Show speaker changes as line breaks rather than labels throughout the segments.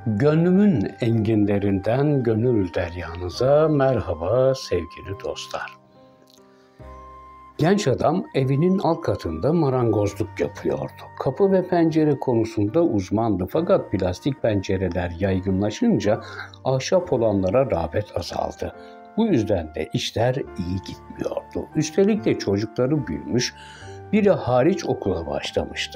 Gönlümün enginlerinden gönül deryanıza merhaba sevgili dostlar. Genç adam evinin alt katında marangozluk yapıyordu. Kapı ve pencere konusunda uzmandı fakat plastik pencereler yaygınlaşınca ahşap olanlara rağbet azaldı. Bu yüzden de işler iyi gitmiyordu. Üstelik de çocukları büyümüş, biri hariç okula başlamıştı.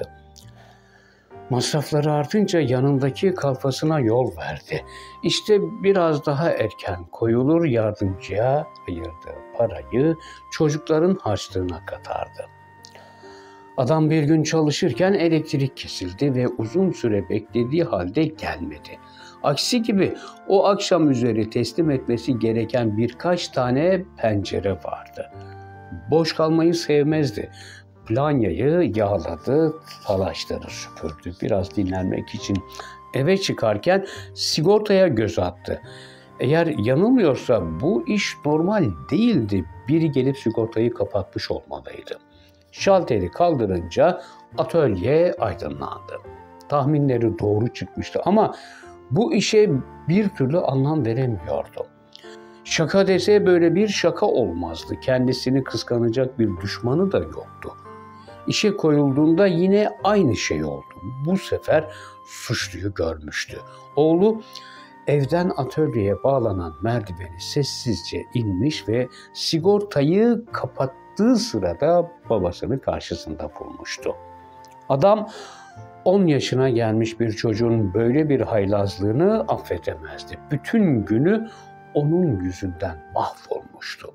Masrafları artınca yanındaki kalfasına yol verdi. İşte biraz daha erken koyulur yardımcıya ayırdığı parayı çocukların harçlığına katardı. Adam bir gün çalışırken elektrik kesildi ve uzun süre beklediği halde gelmedi. Aksi gibi o akşam üzeri teslim etmesi gereken birkaç tane pencere vardı. Boş kalmayı sevmezdi. Planyayı yağladı, talaşları süpürdü. Biraz dinlenmek için eve çıkarken sigortaya göz attı. Eğer yanılmıyorsa bu iş normal değildi. Biri gelip sigortayı kapatmış olmalıydı. Şalteri kaldırınca atölye aydınlandı. Tahminleri doğru çıkmıştı ama bu işe bir türlü anlam veremiyordu. Şaka dese böyle bir şaka olmazdı. Kendisini kıskanacak bir düşmanı da yoktu. İşe koyulduğunda yine aynı şey oldu. Bu sefer suçluyu görmüştü. Oğlu evden atölyeye bağlanan merdiveni sessizce inmiş ve sigortayı kapattığı sırada babasını karşısında bulmuştu. Adam 10 yaşına gelmiş bir çocuğun böyle bir haylazlığını affedemezdi. Bütün günü onun yüzünden mahvolmuştu.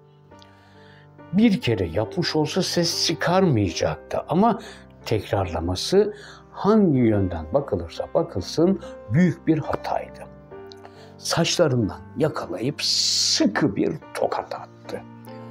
Bir kere yapmış olsa ses çıkarmayacaktı ama tekrarlaması hangi yönden bakılırsa bakılsın büyük bir hataydı. Saçlarından yakalayıp sıkı bir tokat attı.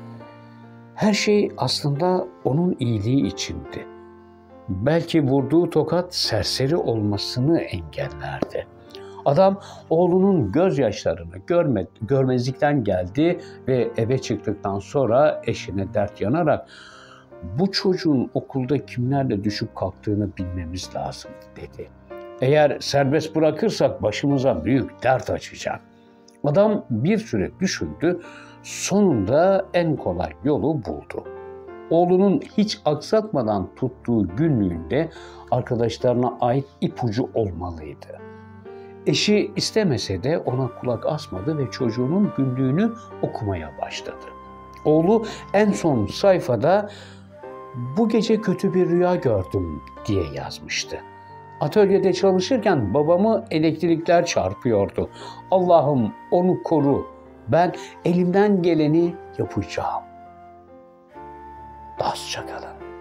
Her şey aslında onun iyiliği içindi. Belki vurduğu tokat serseri olmasını engellerdi. Adam oğlunun gözyaşlarını görmezlikten geldi ve eve çıktıktan sonra eşine dert yanarak "Bu çocuğun okulda kimlerle düşüp kalktığını bilmemiz lazım," dedi. "Eğer serbest bırakırsak başımıza büyük dert açacak." Adam bir süre düşündü, sonunda en kolay yolu buldu. Oğlunun hiç aksatmadan tuttuğu günlüğünde arkadaşlarına ait ipucu olmalıydı. Eşi istemese de ona kulak asmadı ve çocuğunun günlüğünü okumaya başladı. Oğlu en son sayfada "Bu gece kötü bir rüya gördüm," diye yazmıştı. "Atölyede çalışırken babamı elektrikler çarpıyordu. Allah'ım onu koru. Ben elimden geleni yapacağım." Dostça kalın.